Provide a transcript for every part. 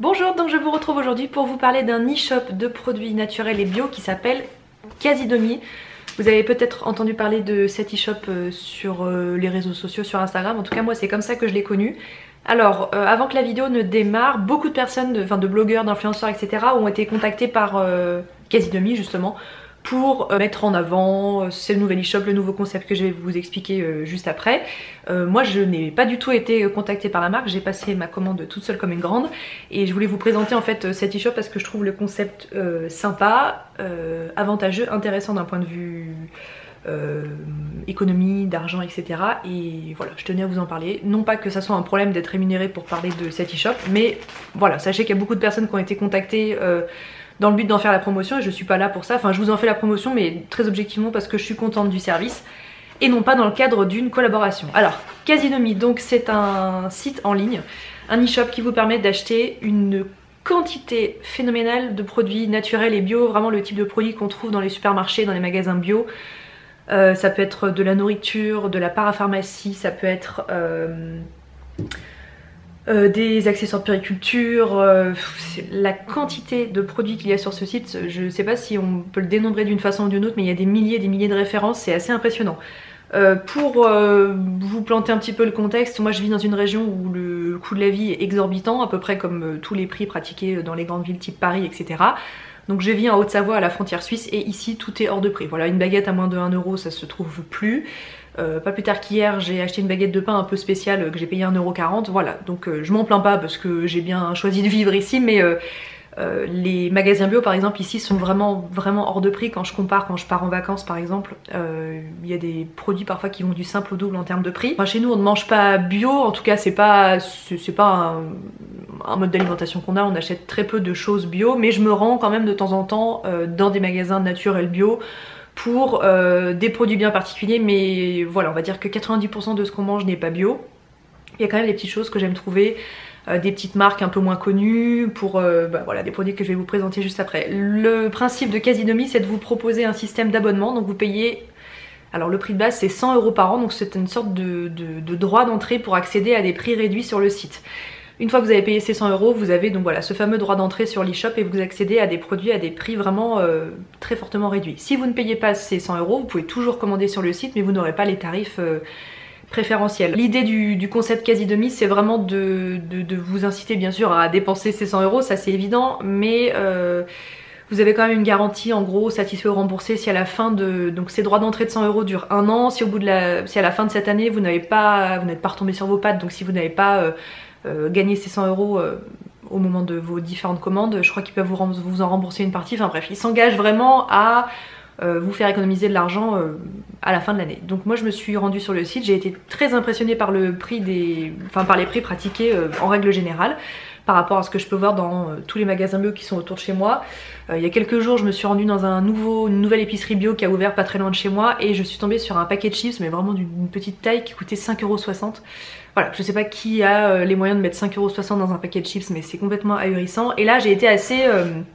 Bonjour, donc je vous retrouve aujourd'hui pour vous parler d'un e-shop de produits naturels et bio qui s'appelle Casidomi. Vous avez peut-être entendu parler de cet e-shop sur les réseaux sociaux, sur Instagram. En tout cas moi c'est comme ça que je l'ai connu. Alors avant que la vidéo ne démarre, beaucoup de personnes, de blogueurs, d'influenceurs, etc. ont été contactés par Casidomi justement pour mettre en avant ce nouvel e-shop, le nouveau concept que je vais vous expliquer juste après. Moi je n'ai pas du tout été contactée par la marque, j'ai passé ma commande toute seule comme une grande et je voulais vous présenter en fait cet e-shop parce que je trouve le concept sympa, avantageux, intéressant d'un point de vue économie, d'argent, etc. Et voilà, je tenais à vous en parler. Non pas que ça soit un problème d'être rémunéré pour parler de cet e-shop, mais voilà, sachez qu'il y a beaucoup de personnes qui ont été contactées dans le but d'en faire la promotion et je suis pas là pour ça. Enfin, je vous en fais la promotion, mais très objectivement parce que je suis contente du service et non pas dans le cadre d'une collaboration. Alors, Casidomi, donc c'est un site en ligne, un e-shop qui vous permet d'acheter une quantité phénoménale de produits naturels et bio, vraiment le type de produits qu'on trouve dans les supermarchés, dans les magasins bio. Ça peut être de la nourriture, de la parapharmacie, ça peut être des accessoires de périculture, la quantité de produits qu'il y a sur ce site, je ne sais pas si on peut le dénombrer d'une façon ou d'une autre, mais il y a des milliers de références, c'est assez impressionnant. Pour vous planter un petit peu le contexte, moi je vis dans une région où le coût de la vie est exorbitant, à peu près comme tous les prix pratiqués dans les grandes villes type Paris, etc. Donc je vis en Haute-Savoie à la frontière suisse et ici tout est hors de prix. Voilà, une baguette à moins de 1 euro ça se trouve plus. Pas plus tard qu'hier j'ai acheté une baguette de pain un peu spéciale que j'ai payé 1,40 €. Voilà, donc je m'en plains pas parce que j'ai bien choisi de vivre ici, mais les magasins bio par exemple ici sont vraiment hors de prix quand je compare, quand je pars en vacances par exemple. Il y a des produits parfois qui vont du simple au double en termes de prix. Enfin, chez nous on ne mange pas bio, en tout cas c'est pas un mode d'alimentation qu'on a, on achète très peu de choses bio, mais je me rends quand même de temps en temps dans des magasins naturels bio pour des produits bien particuliers, mais voilà, on va dire que 90% de ce qu'on mange n'est pas bio. Il y a quand même des petites choses que j'aime trouver, des petites marques un peu moins connues, pour voilà, des produits que je vais vous présenter juste après. Le principe de Casidomi, c'est de vous proposer un système d'abonnement, donc vous payez, alors le prix de base c'est 100 € par an, donc c'est une sorte de droit d'entrée pour accéder à des prix réduits sur le site. Une fois que vous avez payé ces 100 €, vous avez donc voilà ce fameux droit d'entrée sur l'e-shop et vous accédez à des produits à des prix vraiment très fortement réduits. Si vous ne payez pas ces 100 €, vous pouvez toujours commander sur le site, mais vous n'aurez pas les tarifs préférentiels. L'idée du concept Casidomi, c'est vraiment de vous inciter bien sûr à dépenser ces 100 €, ça c'est évident, mais vous avez quand même une garantie en gros satisfait ou remboursé si à la fin de... Donc ces droits d'entrée de 100 € durent 1 an, si si à la fin de cette année vous n'êtes pas retombé sur vos pattes, donc si vous n'avez pas gagné ces 100 € au moment de vos différentes commandes, je crois qu'ils peuvent vous en rembourser une partie, enfin bref, ils s'engagent vraiment à vous faire économiser de l'argent à la fin de l'année. Donc moi je me suis rendue sur le site, j'ai été très impressionnée par le prix par les prix pratiqués en règle générale par rapport à ce que je peux voir dans tous les magasins bio qui sont autour de chez moi. Il y a quelques jours je me suis rendue dans une nouvelle épicerie bio qui a ouvert pas très loin de chez moi et je suis tombée sur un paquet de chips, mais vraiment d'une petite taille, qui coûtait 5,60 €. Voilà, je sais pas qui a les moyens de mettre 5,60 € dans un paquet de chips, mais c'est complètement ahurissant. Et là j'ai été assez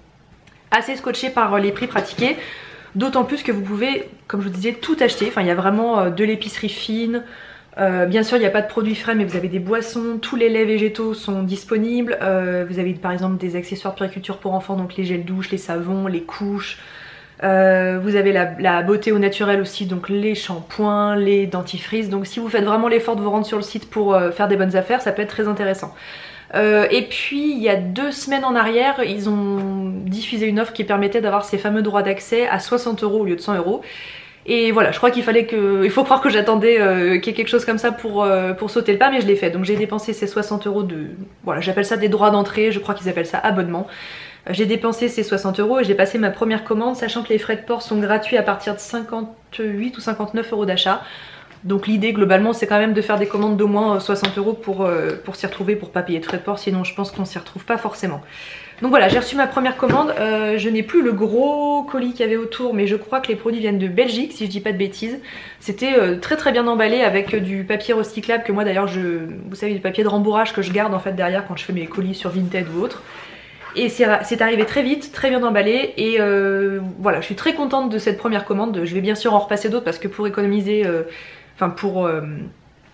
scotchée par les prix pratiqués. D'autant plus que vous pouvez, comme je vous disais, tout acheter. Enfin, il y a vraiment de l'épicerie fine. Bien sûr, il n'y a pas de produits frais, mais vous avez des boissons. Tous les laits végétaux sont disponibles. Vous avez par exemple des accessoires de périculture pour enfants, donc les gels douche, les savons, les couches. Vous avez la beauté au naturel aussi, donc les shampoings, les dentifrices. Donc si vous faites vraiment l'effort de vous rendre sur le site pour faire des bonnes affaires, ça peut être très intéressant. Et puis il y a 2 semaines en arrière, ils ont diffusé une offre qui permettait d'avoir ces fameux droits d'accès à 60 € au lieu de 100 €. Et voilà, je crois qu'il faut croire que j'attendais qu'il y ait quelque chose comme ça pour sauter le pas, mais je l'ai fait. Donc j'ai dépensé ces 60 € voilà, j'appelle ça des droits d'entrée, je crois qu'ils appellent ça abonnement. J'ai dépensé ces 60 € et j'ai passé ma première commande, sachant que les frais de port sont gratuits à partir de 58 ou 59 € d'achat. Donc l'idée globalement c'est quand même de faire des commandes d'au moins 60 € pour s'y retrouver, pour pas payer de frais de port, sinon je pense qu'on s'y retrouve pas forcément. Donc voilà, j'ai reçu ma première commande, je n'ai plus le gros colis qu'il y avait autour, mais je crois que les produits viennent de Belgique si je dis pas de bêtises. C'était très bien emballé avec du papier recyclable que moi d'ailleurs vous savez, du papier de rembourrage que je garde en fait derrière quand je fais mes colis sur Vinted ou autre. Et c'est arrivé très vite, très bien emballé et voilà, je suis très contente de cette première commande. Je vais bien sûr en repasser d'autres parce que pour économiser,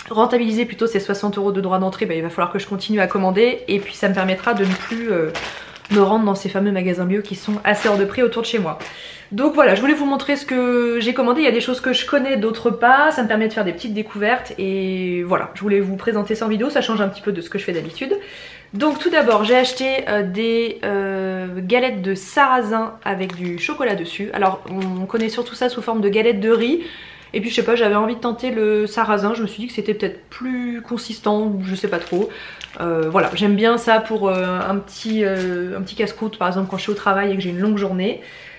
rentabiliser plutôt ces 60 € de droits d'entrée, bah, il va falloir que je continue à commander et puis ça me permettra de ne plus me rendre dans ces fameux magasins bio qui sont assez hors de prix autour de chez moi. Donc voilà, je voulais vous montrer ce que j'ai commandé. Il y a des choses que je connais, d'autres pas. Ça me permet de faire des petites découvertes et voilà, je voulais vous présenter ça en vidéo. Ça change un petit peu de ce que je fais d'habitude. Donc tout d'abord, j'ai acheté des galettes de sarrasin avec du chocolat dessus. Alors on connaît surtout ça sous forme de galettes de riz. Et puis je sais pas, j'avais envie de tenter le sarrasin, je me suis dit que c'était peut-être plus consistant, je sais pas trop. Voilà, j'aime bien ça pour un petit casse-croûte par exemple quand je suis au travail et que j'ai une longue journée.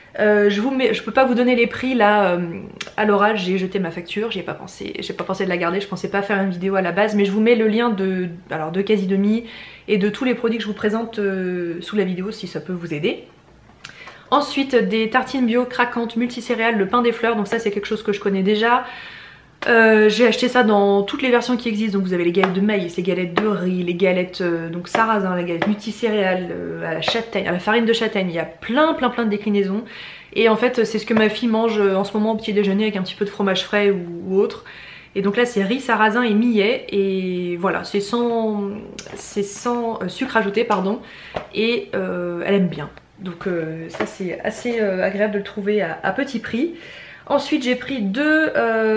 Je peux pas vous donner les prix là à l'oral, j'ai jeté ma facture, j'ai pas pensé de la garder, je pensais pas faire une vidéo à la base, mais je vous mets le lien de Quasi Demi et de tous les produits que je vous présente sous la vidéo si ça peut vous aider. Ensuite des tartines bio craquantes multicéréales, le pain des fleurs, donc ça c'est quelque chose que je connais déjà. J'ai acheté ça dans toutes les versions qui existent, donc vous avez les galettes de maïs, les galettes de riz, les galettes donc sarrasin, les galettes multicéréales, à la châtaigne, à la farine de châtaigne, il y a plein de déclinaisons. Et en fait c'est ce que ma fille mange en ce moment au petit déjeuner avec un petit peu de fromage frais ou autre. Et donc là c'est riz, sarrasin et millet et voilà, c'est sans sucre ajouté pardon, et elle aime bien. Donc ça c'est assez agréable de le trouver à petit prix. Ensuite j'ai pris deux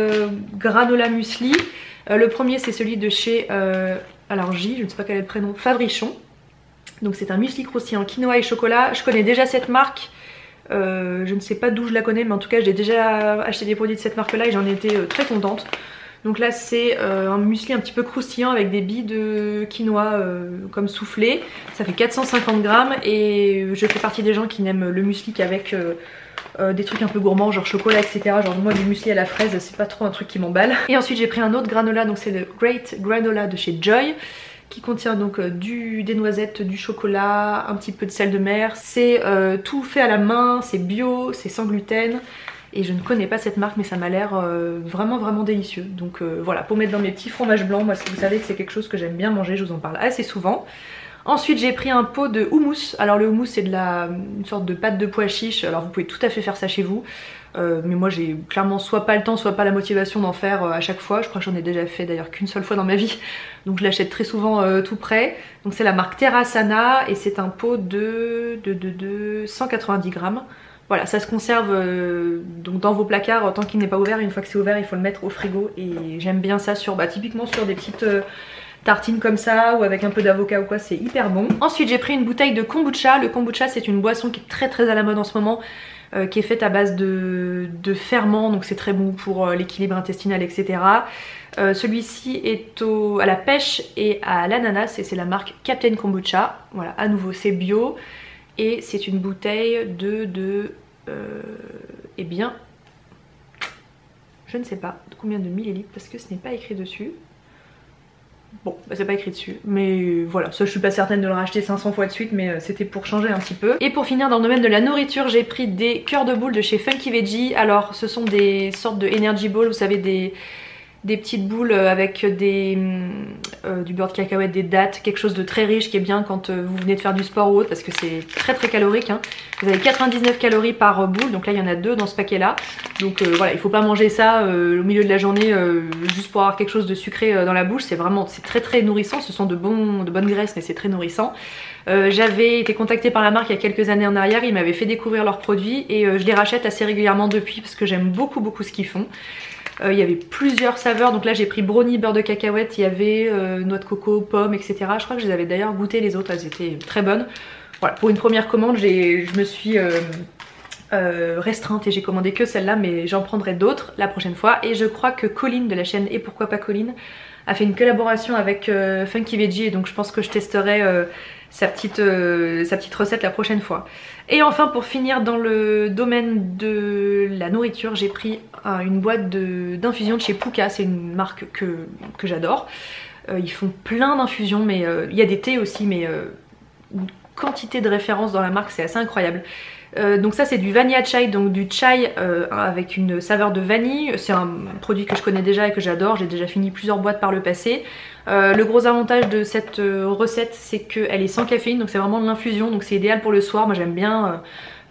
granola muesli. Le premier c'est celui de chez alors J, je ne sais pas quel est le prénom, Fabrichon. Donc c'est un muesli croustillant quinoa et chocolat. Je connais déjà cette marque. Je ne sais pas d'où je la connais mais en tout cas j'ai déjà acheté des produits de cette marque là et j'en ai été très contente. Donc là c'est un muesli un petit peu croustillant avec des billes de quinoa comme soufflé. Ça fait 450 grammes et je fais partie des gens qui n'aiment le muesli qu'avec des trucs un peu gourmands genre chocolat etc. Genre moi du muesli à la fraise c'est pas trop un truc qui m'emballe. Et ensuite j'ai pris un autre granola, donc c'est le Great Granola de chez Joy, qui contient donc des noisettes, du chocolat, un petit peu de sel de mer. C'est tout fait à la main, c'est bio, c'est sans gluten. Et je ne connais pas cette marque mais ça m'a l'air vraiment délicieux. Donc voilà, pour mettre dans mes petits fromages blancs, moi vous savez que c'est quelque chose que j'aime bien manger, je vous en parle assez souvent. Ensuite j'ai pris un pot de houmous. Alors le houmous c'est une sorte de pâte de pois chiche, alors vous pouvez tout à fait faire ça chez vous. Mais moi j'ai clairement soit pas le temps soit pas la motivation d'en faire à chaque fois. Je crois que j'en ai déjà fait d'ailleurs qu'une seule fois dans ma vie. Donc je l'achète très souvent tout prêt. Donc c'est la marque Terrasana et c'est un pot de 190 grammes. Voilà, ça se conserve donc dans vos placards tant qu'il n'est pas ouvert. Une fois que c'est ouvert il faut le mettre au frigo et j'aime bien ça sur typiquement sur des petites tartines comme ça ou avec un peu d'avocat ou quoi, c'est hyper bon. Ensuite j'ai pris une bouteille de kombucha. Le kombucha c'est une boisson qui est très à la mode en ce moment, qui est faite à base de ferment, donc c'est très bon pour l'équilibre intestinal etc. Celui-ci est à la pêche et à l'ananas et c'est la marque Captain Kombucha. Voilà, à nouveau c'est bio. Et c'est une bouteille eh bien, je ne sais pas combien de millilitres parce que ce n'est pas écrit dessus. Bon, bah c'est pas écrit dessus, mais voilà, ça je suis pas certaine de le racheter 500 fois de suite, mais c'était pour changer un petit peu. Et pour finir dans le domaine de la nourriture, j'ai pris des cœurs de boule de chez Funky Veggie. Alors ce sont des sortes de energy balls, vous savez, des petites boules avec du beurre de cacahuète, des dattes, quelque chose de très riche qui est bien quand vous venez de faire du sport ou autre parce que c'est très calorique hein. Vous avez 99 calories par boule, donc là il y en a 2 dans ce paquet là. Donc voilà, il faut pas manger ça au milieu de la journée juste pour avoir quelque chose de sucré dans la bouche. C'est très nourrissant, ce sont de bonnes graisses mais c'est très nourrissant. J'avais été contactée par la marque il y a quelques années en arrière, ils m'avaient fait découvrir leurs produits et je les rachète assez régulièrement depuis parce que j'aime beaucoup ce qu'ils font. Il y avait plusieurs saveurs, donc là j'ai pris brownie, beurre de cacahuète, il y avait noix de coco, pommes, etc. Je crois que je les avais d'ailleurs goûté les autres, elles étaient très bonnes. Voilà, pour une première commande, je me suis restreinte et j'ai commandé que celle-là, mais j'en prendrai d'autres la prochaine fois. Et je crois que Colline de la chaîne Et Pourquoi Pas Colline a fait une collaboration avec Funky Veggie et donc je pense que je testerai sa petite recette la prochaine fois. Et enfin pour finir dans le domaine de la nourriture, j'ai pris une boîte d'infusion de chez Pooka, c'est une marque que j'adore. Ils font plein d'infusions, mais il y a des thés aussi, mais une quantité de références dans la marque, c'est assez incroyable. Donc ça c'est du vanilla chai, donc du chai avec une saveur de vanille. C'est un produit que je connais déjà et que j'adore, j'ai déjà fini plusieurs boîtes par le passé. Le gros avantage de cette recette c'est qu'elle est sans caféine, donc c'est vraiment de l'infusion, donc c'est idéal pour le soir. Moi j'aime bien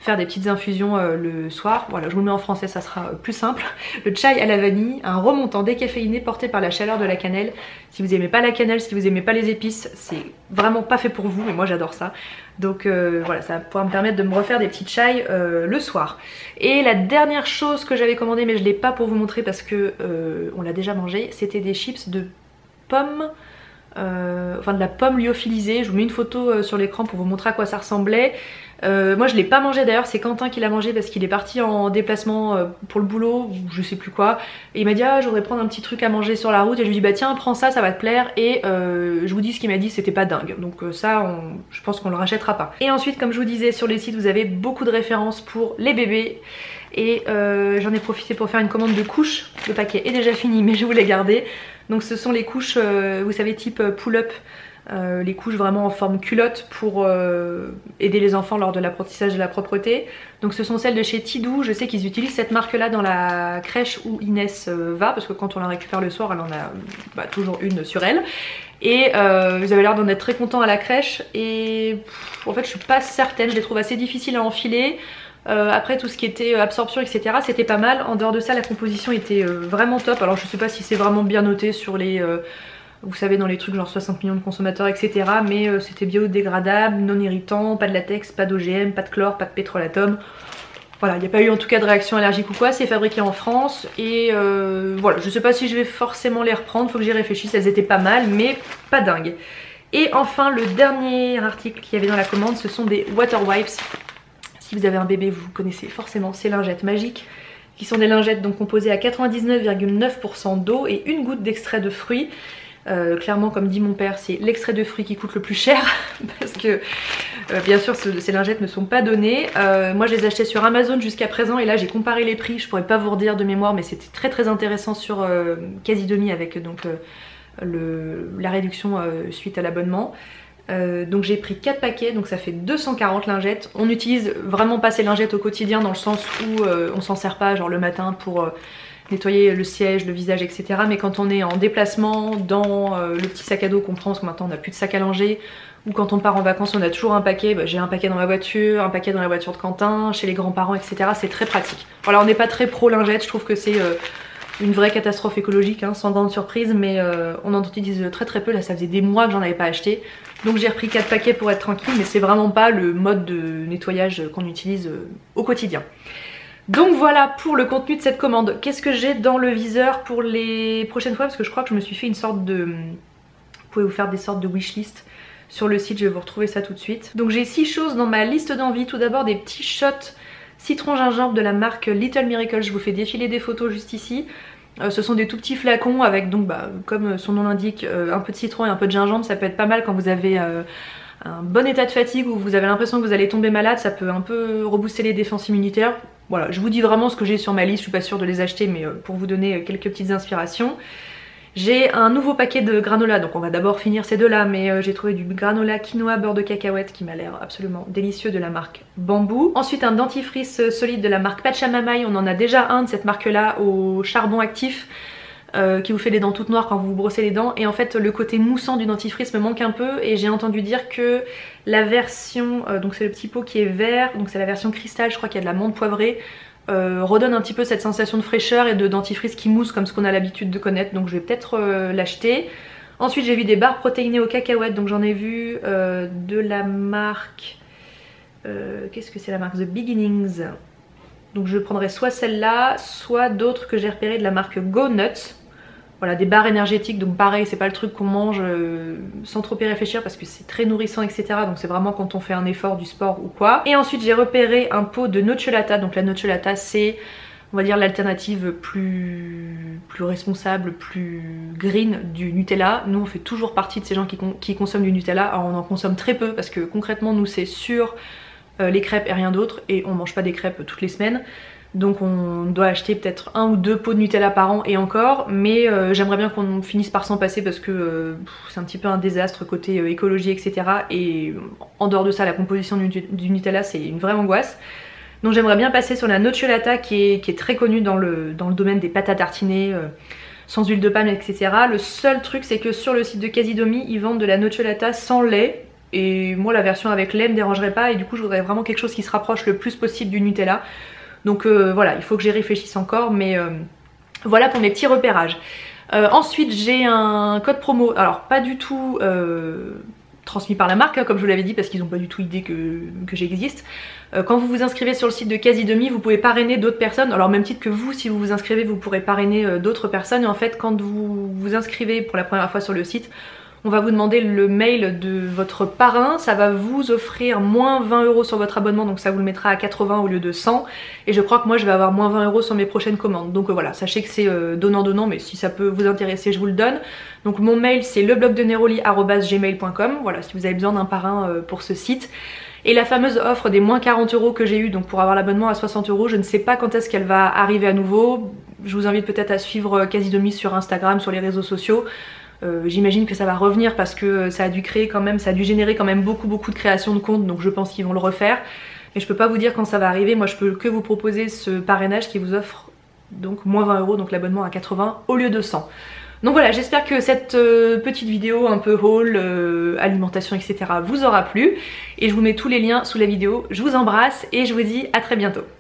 faire des petites infusions le soir. Voilà, je vous le mets en français, ça sera plus simple. Le chai à la vanille, un remontant décaféiné porté par la chaleur de la cannelle. Si vous aimez pas la cannelle, si vous aimez pas les épices, c'est vraiment pas fait pour vous, mais moi j'adore ça. Donc voilà, ça va pouvoir me permettre de me refaire des petites chai le soir. Et la dernière chose que j'avais commandée, mais je l'ai pas pour vous montrer parce que on l'a déjà mangé, c'était des chips de pommes. Enfin de la pomme lyophilisée. Je vous mets une photo sur l'écran pour vous montrer à quoi ça ressemblait. Moi je l'ai pas mangé d'ailleurs, c'est Quentin qui l'a mangé parce qu'il est parti en déplacement pour le boulot ou je sais plus quoi, et il m'a dit ah je voudrais prendre un petit truc à manger sur la route, et je lui ai dit bah tiens prends ça, ça va te plaire, et je vous dis ce qu'il m'a dit, c'était pas dingue, donc ça je pense qu'on le rachètera pas. Et ensuite comme je vous disais sur les sites vous avez beaucoup de références pour les bébés, et j'en ai profité pour faire une commande de couches. Le paquet est déjà fini mais je voulais garder. Donc ce sont les couches vous savez type pull-up, les couches vraiment en forme culotte pour aider les enfants lors de l'apprentissage de la propreté. Donc ce sont celles de chez Tidou. Je sais qu'ils utilisent cette marque là dans la crèche où Inès va, parce que quand on la récupère le soir elle en a toujours une sur elle. Et vous avez l'air d'en être très content à la crèche, et en fait je suis pas certaine, je les trouve assez difficiles à enfiler. Après tout ce qui était absorption etc c'était pas mal. En dehors de ça la composition était vraiment top. Alors je sais pas si c'est vraiment bien noté sur les vous savez dans les trucs genre 60 millions de consommateurs etc, mais c'était biodégradable, non irritant, pas de latex, pas d'OGM, pas de chlore, pas de pétrolatum. Voilà, il n'y a pas eu en tout cas de réaction allergique ou quoi, c'est fabriqué en France. Et voilà, je sais pas si je vais forcément les reprendre, faut que j'y réfléchisse, elles étaient pas mal mais pas dingue. Et enfin le dernier article qu'il y avait dans la commande, ce sont des water wipes. Si vous avez un bébé, vous connaissez forcément ces lingettes magiques, qui sont des lingettes donc composées à 99,9% d'eau et une goutte d'extrait de fruits. Clairement, comme dit mon père, c'est l'extrait de fruits qui coûte le plus cher parce que bien sûr ces lingettes ne sont pas données. Moi je les achetais sur Amazon jusqu'à présent, et là j'ai comparé les prix, je pourrais pas vous redire de mémoire mais c'était très intéressant sur Casidomi avec donc la réduction suite à l'abonnement. Donc j'ai pris 4 paquets, donc ça fait 240 lingettes. On n'utilise vraiment pas ces lingettes au quotidien dans le sens où on s'en sert pas genre le matin pour nettoyer le siège, le visage etc, mais quand on est en déplacement dans le petit sac à dos qu'on prend parce que maintenant on n'a plus de sac à langer, ou quand on part en vacances on a toujours un paquet. Bah, j'ai un paquet dans ma voiture, un paquet dans la voiture de Quentin, chez les grands-parents etc, c'est très pratique. Voilà, on n'est pas très pro lingettes, je trouve que c'est une vraie catastrophe écologique hein, sans grande surprise, mais on en utilise très peu. Là ça faisait des mois que j'en avais pas acheté, donc j'ai repris 4 paquets pour être tranquille, mais c'est vraiment pas le mode de nettoyage qu'on utilise au quotidien. Donc voilà pour le contenu de cette commande. Qu'est-ce que j'ai dans le viseur pour les prochaines fois, parce que je crois que je me suis fait une sorte de... Vous pouvez vous faire des sortes de wishlist sur le site, je vais vous retrouver ça tout de suite. Donc j'ai 6 choses dans ma liste d'envie. Tout d'abord des petits shots citron gingembre de la marque Little Miracle, je vous fais défiler des photos juste ici. Ce sont des tout petits flacons avec donc comme son nom l'indique un peu de citron et un peu de gingembre. Ça peut être pas mal quand vous avez un bon état de fatigue ou vous avez l'impression que vous allez tomber malade, ça peut un peu rebooster les défenses immunitaires. Voilà, je vous dis vraiment ce que j'ai sur ma liste, je suis pas sûre de les acheter mais pour vous donner quelques petites inspirations. J'ai un nouveau paquet de granola, donc on va d'abord finir ces deux là, mais j'ai trouvé du granola quinoa beurre de cacahuète qui m'a l'air absolument délicieux de la marque Bamboo. Ensuite un dentifrice solide de la marque Pachamamaï, on en a déjà un de cette marque là au charbon actif qui vous fait les dents toutes noires quand vous vous brossez les dents, et en fait le côté moussant du dentifrice me manque un peu, et j'ai entendu dire que la version, donc c'est le petit pot qui est vert, donc c'est la version cristal, je crois qu'il y a de la menthe poivrée, redonne un petit peu cette sensation de fraîcheur et de dentifrice qui mousse comme ce qu'on a l'habitude de connaître, donc je vais peut-être l'acheter. Ensuite j'ai vu des barres protéinées aux cacahuètes, donc j'en ai vu de la marque, qu'est-ce que c'est la marque, The Beginnings. Donc je prendrai soit celle-là, soit d'autres que j'ai repérées de la marque Go Nuts. Voilà, des barres énergétiques, donc pareil, c'est pas le truc qu'on mange sans trop y réfléchir parce que c'est très nourrissant etc, donc c'est vraiment quand on fait un effort du sport ou quoi. Et ensuite j'ai repéré un pot de nocciolata, donc la nocciolata c'est on va dire l'alternative plus responsable, plus green du Nutella. Nous on fait toujours partie de ces gens qui consomment du Nutella, alors on en consomme très peu parce que concrètement nous c'est sur les crêpes et rien d'autre, et on mange pas des crêpes toutes les semaines. Donc on doit acheter peut-être 1 ou 2 pots de Nutella par an et encore, mais j'aimerais bien qu'on finisse par s'en passer parce que c'est un petit peu un désastre côté écologie etc. Et en dehors de ça la composition du Nutella c'est une vraie angoisse. Donc j'aimerais bien passer sur la nocciolata qui est très connue dans le domaine des pâtes à tartiner sans huile de palme etc. Le seul truc c'est que sur le site de Casidomi ils vendent de la nocciolata sans lait. et moi la version avec lait me dérangerait pas, et du coup je voudrais vraiment quelque chose qui se rapproche le plus possible du Nutella. Donc voilà, il faut que j'y réfléchisse encore, mais voilà pour mes petits repérages. Ensuite j'ai un code promo, alors pas du tout transmis par la marque, hein, comme je vous l'avais dit, parce qu'ils n'ont pas du tout idée que j'existe. Quand vous vous inscrivez sur le site de Quasi Demi, vous pouvez parrainer d'autres personnes, alors même titre que vous, si vous vous inscrivez, vous pourrez parrainer d'autres personnes, et en fait quand vous vous inscrivez pour la première fois sur le site, on va vous demander le mail de votre parrain, ça va vous offrir moins 20 € sur votre abonnement, donc ça vous le mettra à 80 au lieu de 100, et je crois que moi je vais avoir moins 20 € sur mes prochaines commandes. Donc voilà, sachez que c'est donnant-donnant, mais si ça peut vous intéresser, je vous le donne. Donc mon mail c'est leblogdeneroli@gmail.com, voilà, si vous avez besoin d'un parrain pour ce site. Et la fameuse offre des moins 40 € que j'ai eu, donc pour avoir l'abonnement à 60 €, je ne sais pas quand est-ce qu'elle va arriver à nouveau. Je vous invite peut-être à suivre Quasi Demi sur Instagram, sur les réseaux sociaux. J'imagine que ça va revenir parce que ça a dû générer quand même beaucoup de création de comptes, donc je pense qu'ils vont le refaire. Mais je peux pas vous dire quand ça va arriver, moi je peux que vous proposer ce parrainage qui vous offre donc moins 20 €, donc l'abonnement à 80 au lieu de 100. Donc voilà, j'espère que cette petite vidéo un peu haul, alimentation, etc. vous aura plu. Et je vous mets tous les liens sous la vidéo. Je vous embrasse et je vous dis à très bientôt.